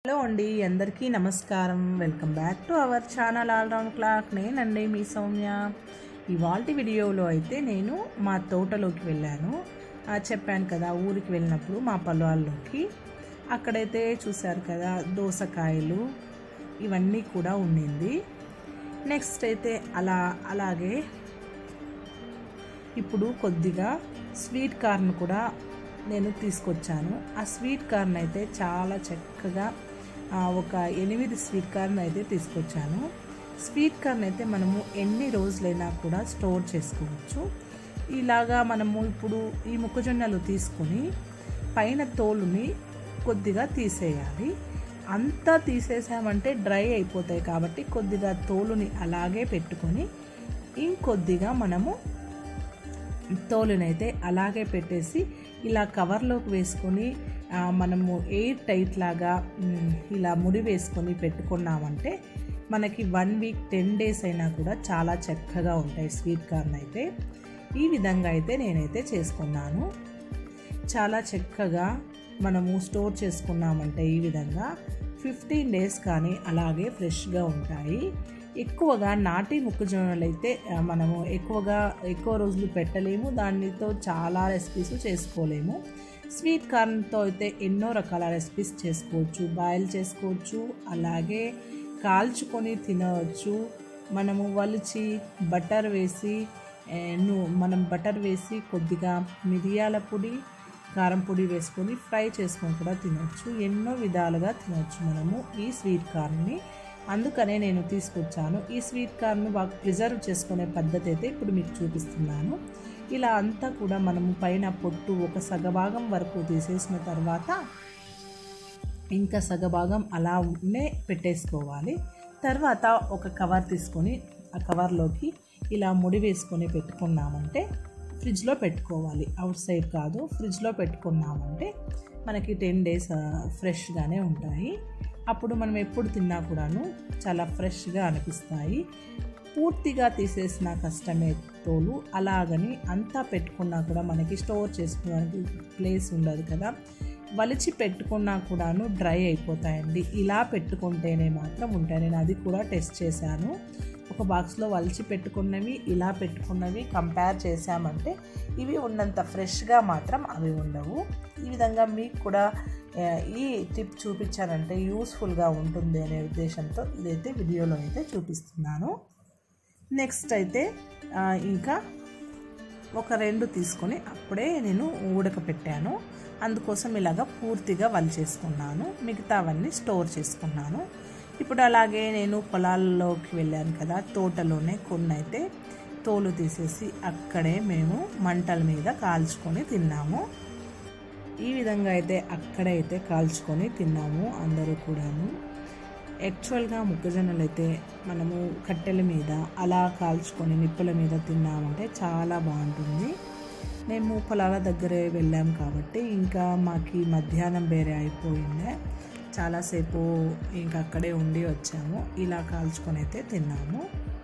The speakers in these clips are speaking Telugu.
హలో అండి, అందరికీ నమస్కారం. Welcome back to our channel all round clock. నేనండి మీ సౌమ్య. ఇవాల్టి వీడియోలో అయితే నేను మా తోటలోకి వెళ్ళాను. చెప్పాను కదా, ఊరికి వెళ్ళినప్పుడు మా పొలాల్లోకి. అక్కడైతే చూశారు కదా, దోసకాయలు ఇవన్నీ కూడా ఉండింది. నెక్స్ట్ అయితే అలాగే ఇప్పుడు కొద్దిగా స్వీట్ కార్న్ కూడా నేను తీసుకొచ్చాను. ఆ స్వీట్ కార్న్ అయితే చాలా చక్కగా ఒక 8 స్వీట్ కార్న్ అయితే తీసుకొచ్చాను. స్వీట్ కార్న్ అయితే మనము ఎన్ని రోజులైనా కూడా స్టోర్ చేసుకోవచ్చు. ఇలాగా మనము ఇప్పుడు ఈ మొక్కజొన్నలు తీసుకొని పైన తోలుని కొద్దిగా తీసేయాలి. అంతా తీసేసామంటే డ్రై అయిపోతాయి కాబట్టి కొద్దిగా తోలుని అలాగే పెట్టుకొని ఇంకొద్దిగా మనము తోలునైతే అలాగే పెట్టేసి ఇలా కవర్లోకి వేసుకొని మనము ఎయిర్ టైట్ లాగా ఇలా ముడి వేసుకొని పెట్టుకున్నామంటే మనకి 1 వీక్ 10 డేస్ అయినా కూడా చాలా చక్కగా ఉంటాయి స్వీట్ కార్న్ అయితే. ఈ విధంగా అయితే నేనైతే చేసుకున్నాను. చాలా చక్కగా మనము స్టోర్ చేసుకున్నామంటే ఈ విధంగా 15 డేస్ కానీ అలాగే ఫ్రెష్గా ఉంటాయి. ఎక్కువగా నాటి మొక్కజొన్నలు అయితే మనము ఎక్కువ రోజులు పెట్టలేము, దానితో చాలా రెసిపీస్ చేసుకోలేము. స్వీట్ కార్న్తో అయితే ఎన్నో రకాల రెసిపీస్ చేసుకోవచ్చు. బాయిల్ చేసుకోవచ్చు, అలాగే కాల్చుకొని తినవచ్చు. మనము వలిచి బటర్ వేసి కొద్దిగా మిరియాల పొడి, కారం పొడి వేసుకొని ఫ్రై చేసుకొని కూడా తినవచ్చు. ఎన్నో విధాలుగా తినవచ్చు మనము ఈ స్వీట్ కార్న్ని. అందుకనే నేను తీసుకొచ్చాను. ఈ స్వీట్ కార్న్ను బాగా ప్రిజర్వ్ చేసుకునే పద్ధతి అయితే ఇప్పుడు మీకు చూపిస్తున్నాను. ఇలా అంతా కూడా మనము పైన పొట్టు ఒక సగభాగం వరకు తీసేసిన తర్వాత ఇంకా సగభాగం అలానే పెట్టేసుకోవాలి. తర్వాత ఒక కవర్ తీసుకొని ఆ కవర్లోకి ఇలా ముడి వేసుకొని పెట్టుకున్నామంటే ఫ్రిడ్జ్లో పెట్టుకోవాలి. అవుట్ సైడ్ కాదు, ఫ్రిడ్జ్లో పెట్టుకున్నామంటే మనకి 10 డేస్ ఫ్రెష్గానే ఉంటాయి. అప్పుడు మనం ఎప్పుడు తిన్నా కూడాను చాలా ఫ్రెష్గా అనిపిస్తాయి. పూర్తిగా తీసేసిన కష్టమే తోలు, అలాగని అంతా పెట్టుకున్నా కూడా మనకి స్టోర్ చేసుకోవడానికి ప్లేస్ ఉండదు కదా. వలిచి పెట్టుకున్నా కూడాను డ్రై అయిపోతాయండి. ఇలా పెట్టుకుంటేనే మాత్రం ఉంటాయి. నేను అది కూడా టెస్ట్ చేశాను. ఒక బాక్స్లో వలిచి పెట్టుకున్నవి, ఇలా పెట్టుకున్నవి కంపేర్ చేసామంటే ఇవి ఉన్నంత ఫ్రెష్గా మాత్రం అవి ఉండవు. ఈ విధంగా మీకు కూడా ఈ టిప్ చూపించానంటే యూస్ఫుల్గా ఉంటుంది అనే ఉద్దేశంతో ఇదైతే వీడియోలో అయితే చూపిస్తున్నాను. నెక్స్ట్ అయితే ఇంకా ఒక 2 తీసుకొని అప్పుడే నేను ఉడకపెట్టాను. అందుకోసం ఇలాగ పూర్తిగా వలిచేసుకున్నాను. మిగతావన్నీ స్టోర్ చేసుకున్నాను. ఇప్పుడు అలాగే నేను పొలాల్లోకి వెళ్ళాను కదా, తోటలోనే కొన్ని అయితే తోలు తీసేసి అక్కడే మేము మంటల మీద కాల్చుకొని తిన్నాము. ఈ విధంగా అయితే అక్కడే అయితే కాల్చుకొని తిన్నాము అందరూ కూడాను. యాక్చువల్గా మొక్కజొన్నలు అయితే మనము కట్టెల మీద అలా కాల్చుకొని నిప్పుల మీద తిన్నామంటే చాలా బాగుంటుంది. మేము పొలాల దగ్గరే వెళ్ళాము కాబట్టి ఇంకా మాకు మధ్యాహ్నం వేరే అయిపోయింది. చాలాసేపు ఇంకా అక్కడే ఉండి వచ్చాము. ఇలా కాల్చుకొని అయితే తిన్నాము.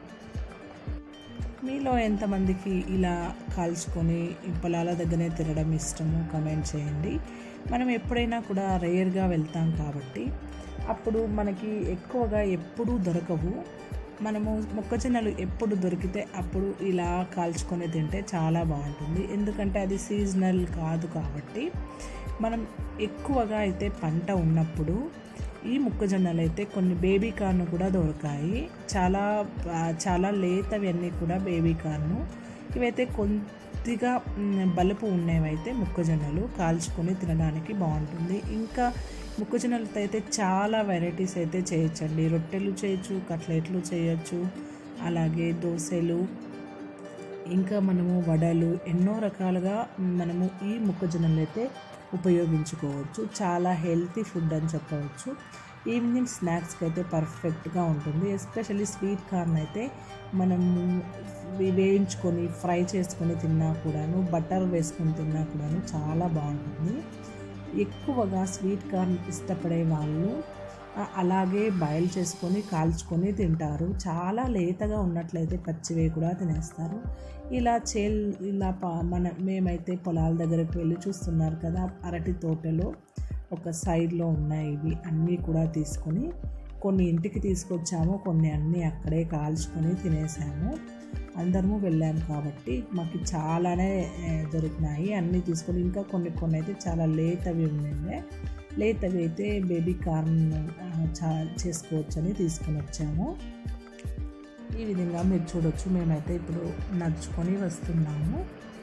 మీలో ఎంతమందికి ఇలా కాల్చుకొని పొలాల దగ్గరే తినడం ఇష్టమో కమెంట్ చేయండి. మనం ఎప్పుడైనా కూడా రేర్గా వెళ్తాం కాబట్టి అప్పుడు మనకి ఎక్కువగా ఎప్పుడూ దొరకవు. మనము మొక్కజొన్నలు ఎప్పుడు దొరికితే అప్పుడు ఇలా కాల్చుకొని తింటే చాలా బాగుంటుంది. ఎందుకంటే అది సీజనల్ కాదు కాబట్టి మనం ఎక్కువగా అయితే పంట ఉన్నప్పుడు ఈ మొక్కజొన్నలు అయితే కొన్ని బేబీ కార్న్ కూడా దొరికాయి. చాలా లేతవి అన్నీ కూడా బేబీ కార్న్. ఇవైతే కొద్దిగా బలుపు ఉన్నవైతే మొక్కజొన్నలు కాల్చుకొని తినడానికి బాగుంటుంది. ఇంకా మొక్కజొన్నలతో అయితే చాలా వెరైటీస్ అయితే చేయొచ్చండి. రొట్టెలు చేయొచ్చు, కట్లెట్లు చేయొచ్చు, అలాగే దోశలు, ఇంకా మనము వడలు, ఎన్నో రకాలుగా మనము ఈ మొక్కజొన్నలు అయితే ఉపయోగించుకోవచ్చు. చాలా హెల్తీ ఫుడ్ అని చెప్పవచ్చు. ఈవినింగ్ స్నాక్స్కి అయితే పర్ఫెక్ట్గా ఉంటుంది. ఎస్పెషల్లీ స్వీట్ కార్న్ అయితే మనము వేయించుకొని ఫ్రై చేసుకొని తిన్నా కూడాను, బటర్ వేసుకొని తిన్నా కూడాను చాలా బాగుంటుంది. ఎక్కువగా స్వీట్ కార్న్ ఇష్టపడే వాళ్ళు అలాగే బాయిల్ చేసుకొని కాల్చుకొని తింటారు. చాలా లేతగా ఉన్నట్లయితే పచ్చివే కూడా తినేస్తారు. ఇలా మేమైతే పొలాల దగ్గరకు వెళ్ళి చూస్తున్నారు కదా, అరటి తోటలో ఒక సైడ్లో ఉన్నాయి ఇవి అన్నీ కూడా తీసుకొని కొన్ని ఇంటికి తీసుకొచ్చాము, కొన్ని అన్నీ అక్కడే కాల్చుకొని తినేసాము. అందరము వెళ్ళాము కాబట్టి మాకు చాలానే దొరికినాయి. అన్నీ తీసుకొని ఇంకా కొన్ని అయితే చాలా లేతవి ఉన్నాయి. లేతవి అయితే బేబీ కార్న్ చేసుకోవచ్చు అని తీసుకొని వచ్చాము. ఈ విధంగా మీరు చూడొచ్చు. మేమైతే ఇప్పుడు నడుచుకొని వస్తున్నాము.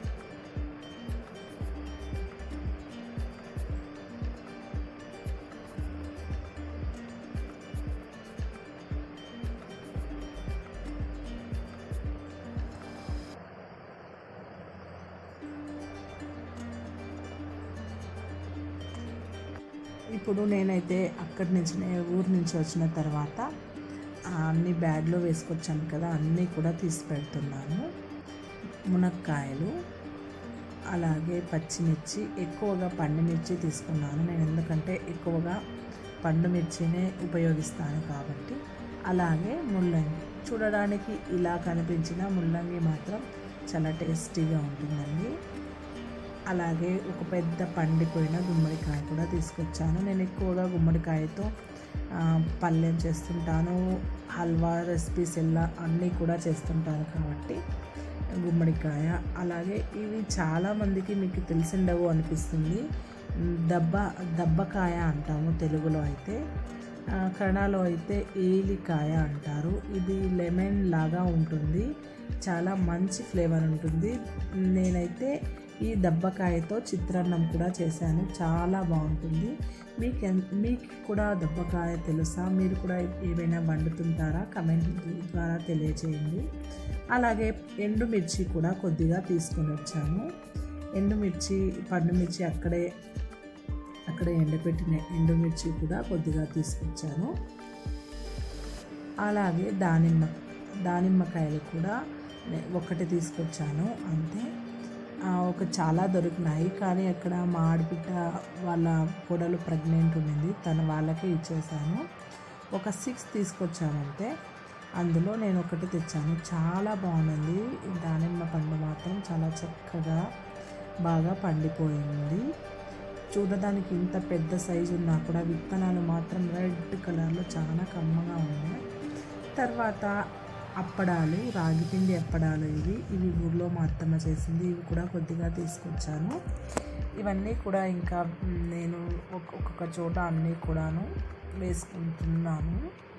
ఇప్పుడు నేనైతే ఊరు నుంచి వచ్చిన తర్వాత అన్ని బ్యాగ్లో వేసుకొచ్చాను కదా, అన్నీ కూడా తీసి పెడుతున్నాను. మునక్కాయలు, అలాగే పచ్చిమిర్చి, ఎక్కువగా పండు మిర్చి తీసుకున్నాను నేను, ఎందుకంటే ఎక్కువగా పండు మిర్చినే ఉపయోగిస్తాను కాబట్టి. అలాగే ముల్లంగి, చూడడానికి ఇలా కనిపించిన ముల్లంగి మాత్రం చాలా టేస్టీగా ఉంటుందండి. అలాగే ఒక పెద్ద పండిపోయిన గుమ్మడికాయ కూడా తీసుకొచ్చాను. నేను ఎక్కువగా గుమ్మడికాయతో పళ్ళెం చేస్తుంటాను, హల్వా రెసిపీస్ అన్నీ కూడా చేస్తుంటాను కాబట్టి గుమ్మడికాయ. అలాగే ఇవి చాలామందికి మీకు తెలిసిండవు అనిపిస్తుంది, దబ్బకాయ అంటాము తెలుగులో అయితే, కన్నడలో అయితే ఏలికాయ అంటారు. ఇది లెమన్ లాగా ఉంటుంది, చాలా మంచి ఫ్లేవర్ ఉంటుంది. నేనైతే ఈ దబ్బకాయతో చిత్రాన్నం కూడా చేశాను, చాలా బాగుంటుంది. మీకు కూడా దబ్బకాయ తెలుసా? మీరు కూడా ఏమైనా వండుతుంటారా? కమెంట్ ద్వారా తెలియజేయండి. అలాగే ఎండుమిర్చి కూడా కొద్దిగా తీసుకొని వచ్చాము. ఎండుమిర్చి, పండుమిర్చి అక్కడే ఎండబెట్టిన ఎండుమిర్చి కూడా కొద్దిగా తీసుకొచ్చాను. అలాగే దానిమ్మకాయలు కూడా ఒకటి తీసుకొచ్చాను అంతే. చాలా దొరికినాయి, కానీ అక్కడ మా ఆడబిడ్డ వాళ్ళ కోడలు ప్రెగ్నెంట్ ఉండింది, వాళ్ళకే ఇచ్చేసాను. ఒక 6 తీసుకొచ్చాను అంతే. అందులో నేను ఒకటి తెచ్చాను, చాలా బాగుంది. దానిమ్మ పండు మాత్రం చాలా చక్కగా బాగా పండిపోయింది. చూడడానికి ఇంత పెద్ద సైజు ఉన్నా కూడా విత్తనాలు మాత్రం రెడ్ కలర్లో చాలా కమ్మగా ఉన్నాయి. తర్వాత అప్పడాలు, రాగిపిండి అప్పడాలు, ఇవి ఊర్లో మా అత్తమ్మ చేసింది, ఇవి కూడా కొద్దిగా తీసుకొచ్చాను. ఇవన్నీ కూడా ఇంకా నేను ఒక్కొక్క చోట అన్నీ కూడాను వేసుకుంటున్నాను.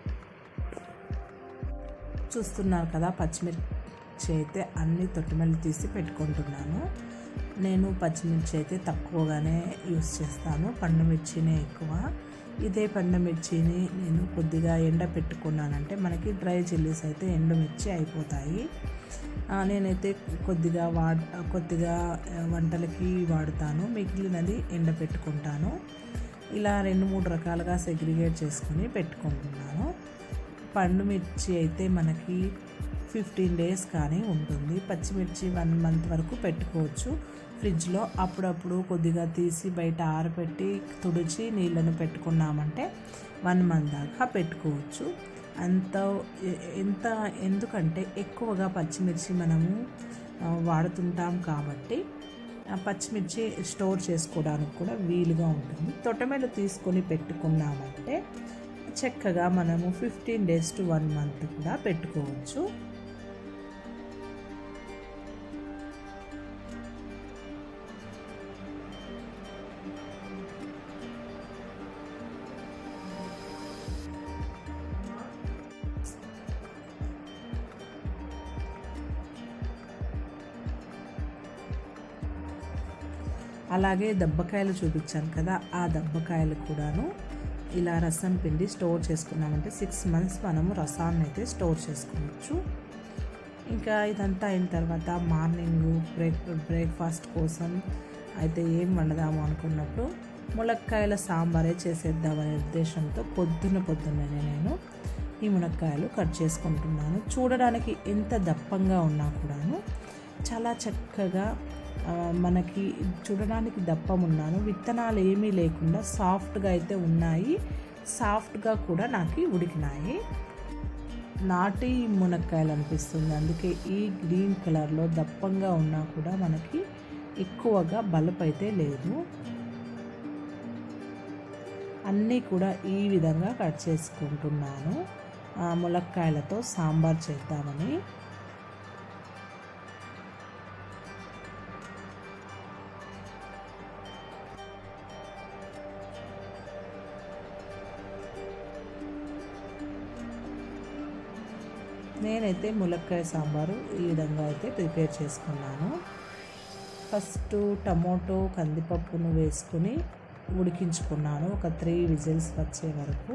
చూస్తున్నారు కదా, పచ్చిమిర్చి అయితే అన్ని తొట్టిమల్లి తీసి పెట్టుకుంటున్నాను. నేను పచ్చిమిర్చి అయితే తక్కువగానే యూస్ చేస్తాను, పండు మిర్చినే ఎక్కువ. ఇదే పండు మిర్చిని నేను కొద్దిగా ఎండ పెట్టుకున్నానంటే మనకి డ్రై చిల్లీస్ అయితే ఎండుమిర్చి అయిపోతాయి. నేనైతే కొద్దిగా వంటలకి వాడుతాను, మిగిలినది ఎండ పెట్టుకుంటాను. ఇలా 2-3 రకాలుగా సెగ్రిగేట్ చేసుకొని పెట్టుకుంటున్నాను. పండు మిర్చి అయితే మనకి 15 డేస్ కానీ ఉంటుంది. పచ్చిమిర్చి 1 మంత్ వరకు పెట్టుకోవచ్చు ఫ్రిడ్జ్లో. అప్పుడప్పుడు కొద్దిగా తీసి బయట ఆరబెట్టి తుడిచి నీళ్ళను పెట్టుకున్నామంటే 1 మంత్ దాకా పెట్టుకోవచ్చు. ఎందుకంటే ఎక్కువగా పచ్చిమిర్చి మనము వాడుతుంటాం కాబట్టి పచ్చిమిర్చి స్టోర్ చేసుకోవడానికి కూడా వీలుగా ఉంటుంది. తొట్టమేలు తీసుకొని పెట్టుకున్నామంటే చక్కగా మనము 15 డేస్ టు 1 మంత్ కూడా పెట్టుకోవచ్చు. అలాగే దబ్బకాయలు చూపించాను కదా, ఆ దబ్బకాయలు కూడాను ఇలా రసం పిండి స్టోర్ చేసుకున్నామంటే 6 మంత్స్ మనము రసాన్ని అయితే స్టోర్ చేసుకోవచ్చు. ఇంకా ఇదంతా అయిన తర్వాత మార్నింగ్ బ్రేక్ఫాస్ట్ కోసం అయితే ఏం వండదాము అనుకున్నప్పుడు మునక్కాయల సాంబారే చేసేద్దామనే ఉద్దేశంతో పొద్దున్నే నేను ఈ మునక్కాయలు కట్ చేసుకుంటున్నాను. చూడడానికి ఎంత దప్పంగా ఉన్నా కూడాను చాలా చక్కగా మనకి చూడడానికి దప్పమున్నాను, విత్తనాలు ఏమీ లేకుండా సాఫ్ట్గా అయితే ఉన్నాయి. సాఫ్ట్గా కూడా నాకు ఉడికినాయి. నాటి మునక్కాయలు అనిపిస్తుంది, అందుకే ఈ గ్రీన్ కలర్లో దప్పంగా ఉన్నా కూడా మనకి ఎక్కువగా బలపు అయితే లేదు. అన్నీ కూడా ఈ విధంగా కట్ చేసుకుంటున్నాను ములక్కాయలతో సాంబార్ చేద్దామని. నేనైతే ములక్కాయ సాంబారు ఈ విధంగా అయితే ప్రిపేర్ చేసుకున్నాను. ఫస్ట్ టమోటో కందిపప్పును వేసుకుని ఉడికించుకున్నాను. ఒక 3 విజిల్స్ వచ్చే వరకు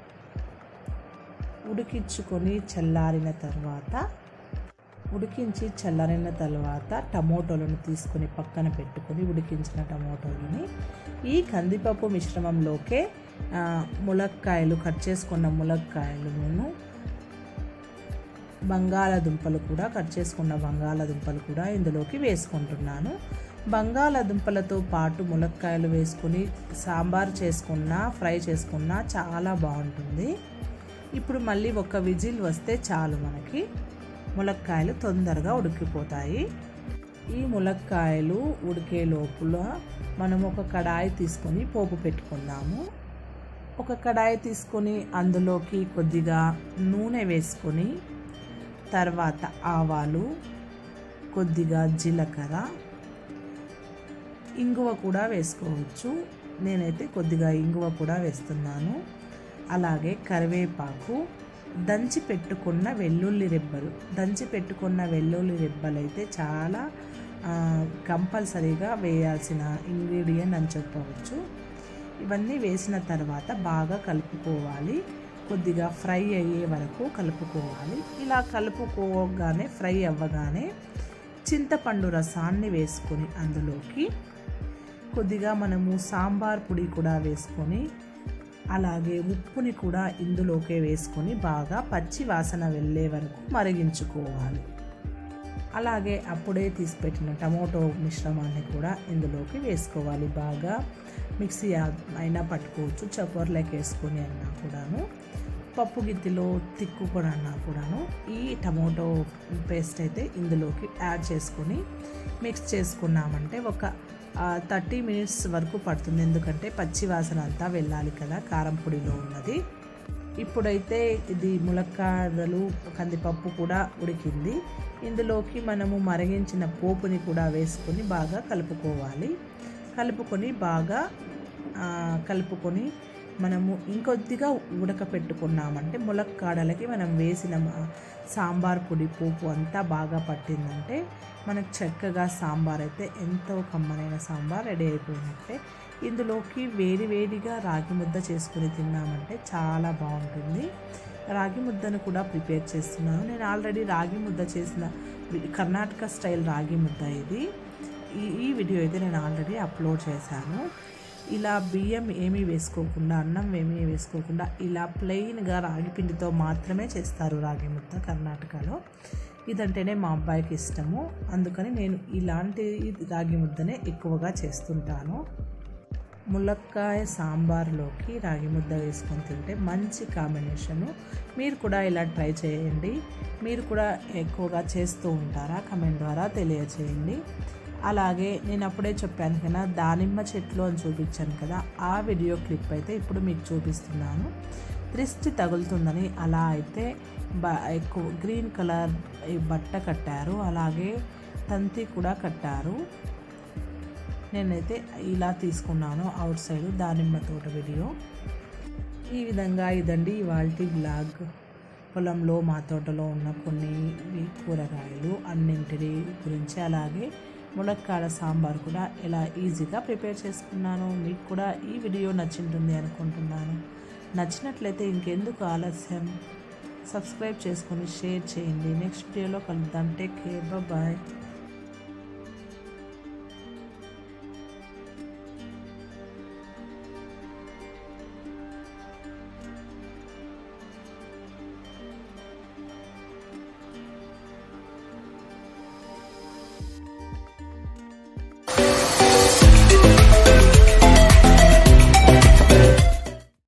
ఉడికించుకొని చల్లారిన తర్వాత టమోటోలను తీసుకొని పక్కన పెట్టుకొని ఉడికించిన టమోటోలని ఈ కందిపప్పు మిశ్రమంలోకే ములక్కాయలు కట్ చేసుకున్న ములక్కాయలను బంగాళాదుంపలు కూడా ఇందులోకి వేసుకుంటున్నాను. బంగాళాదుంపలతో పాటు ములక్కాయలు వేసుకుని సాంబార్ చేసుకున్నా ఫ్రై చేసుకున్నా చాలా బాగుంటుంది. ఇప్పుడు మళ్ళీ ఒక విజిల్ వస్తే చాలు, మనకి ములక్కాయలు తొందరగా ఉడికిపోతాయి. ఈ ములక్కాయలు ఉడికే లోపల మనం ఒక కడాయి తీసుకొని పోపు పెట్టుకుందాము. ఒక కడాయి తీసుకొని అందులోకి కొద్దిగా నూనె వేసుకొని తర్వాత ఆవాలు, కొద్దిగా జీలకర్ర, ఇంగువ కూడా వేసుకోవచ్చు. నేనైతే కొద్దిగా ఇంగువ కూడా వేస్తున్నాను. అలాగే కరివేపాకు, దంచి పెట్టుకున్న వెల్లుల్లి రెబ్బలు అయితే చాలా కంపల్సరీగా వేయాల్సిన ఇంగ్రీడియంట్ అని చెప్పవచ్చు. ఇవన్నీ వేసిన తర్వాత బాగా కలుపుకోవాలి. కొద్దిగా ఫ్రై అయ్యే వరకు కలుపుకోవాలి. ఇలా కలుపుకోగానే ఫ్రై అవ్వగానే చింతపండు రసాన్ని వేసుకొని అందులోకి కొద్దిగా మనము సాంబార్ పొడి కూడా వేసుకొని అలాగే ఉప్పుని కూడా ఇందులోకే వేసుకొని బాగా పచ్చి వాసన వెళ్ళే వరకు మరిగించుకోవాలి. అలాగే అప్పుడే తీసిపెట్టిన టమోటో మిశ్రమాన్ని కూడా ఇందులోకి వేసుకోవాలి. బాగా మిక్సీ అయినా పట్టుకోవచ్చు, చక్కెరలోకి వేసుకొని అన్నా కూడాను, పప్పు గిత్తిలో తిక్కుకొని అన్నా కూడాను ఈ టమోటో పేస్ట్ అయితే ఇందులోకి యాడ్ చేసుకొని మిక్స్ చేసుకున్నామంటే ఒక 30 మినిట్స్ వరకు పడుతుంది. ఎందుకంటే పచ్చి వాసన అంతా వెళ్ళాలి కదా కారం పొడిలో ఉన్నది. ఇప్పుడైతే ఇది ములక్కాడలు కందిపప్పు కూడా ఉడికింది. ఇందులోకి మనము మరిగించిన పోపుని కూడా వేసుకొని బాగా కలుపుకోవాలి. కలుపుకొని మనము ఇంకొద్దిగా ఉడకపెట్టుకున్నామంటే ములక్కాడలకి మనం వేసిన సాంబార్ పొడి పోపు అంతా బాగా పట్టిందంటే మనకు చక్కగా సాంబార్ అయితే ఎంతో కమ్మనైన సాంబార్ రెడీ అయిపోయినట్టే. ఇందులోకి వేడిగా రాగి ముద్ద చేసుకుని తిన్నామంటే చాలా బాగుంటుంది. రాగి ముద్దను కూడా ప్రిపేర్ చేస్తున్నాను. నేను ఆల్రెడీ రాగి ముద్ద చేసిన కర్ణాటక స్టైల్ రాగి ముద్ద ఇది. ఈ వీడియో అయితే నేను ఆల్రెడీ అప్లోడ్ చేశాను. ఇలా బియ్యం ఏమీ వేసుకోకుండా, అన్నం ఏమీ వేసుకోకుండా ఇలా ప్లెయిన్గా రాగి పిండితో మాత్రమే చేస్తారు రాగి ముద్ద కర్ణాటకలో. ఇదంటేనే మా అబ్బాయికి ఇష్టము. అందుకని నేను ఇలాంటి రాగి ముద్దనే ఎక్కువగా చేస్తుంటాను. ములక్కాయ సాంబార్లోకి రాగి ముద్ద వేసుకొని తింటే మంచి కాంబినేషను. మీరు కూడా ఇలా ట్రై చేయండి. మీరు కూడా ఎక్కువగా చేస్తూ ఉంటారా? కమెంట్ ద్వారా తెలియచేయండి. అలాగే నేను అప్పుడే చెప్పాను కదా దానిమ్మ చెట్లు అని చూపించాను కదా, ఆ వీడియో క్లిప్ అయితే ఇప్పుడు మీకు చూపిస్తున్నాను. దృష్టి తగులుతుందని అలా అయితే ఎక్కువ గ్రీన్ కలర్ బట్ట కట్టారు, అలాగే తంతి కూడా కట్టారు. నేనైతే ఇలా తీసుకున్నాను అవుట్ సైడ్ దానిమ్మ తోట వీడియో. ఈ విధంగా ఇదండి ఇవాల్టి బ్లాగ్. పొలంలో మా తోటలో ఉన్న కొన్ని కూరగాయలు అన్నింటిని గురించి, అలాగే ములక్కాడ సాంబార్ కూడా ఎలా ఈజీగా ప్రిపేర్ చేసుకున్నాను. మీకు కూడా ఈ వీడియో నచ్చింటుంది అనుకుంటున్నాను. నచ్చినట్లయితే ఇంకెందుకు ఆలస్యం, సబ్స్క్రైబ్ చేసుకొని షేర్ చేయండి. నెక్స్ట్ వీడియోలో కలుద్దాం. Take care, bye.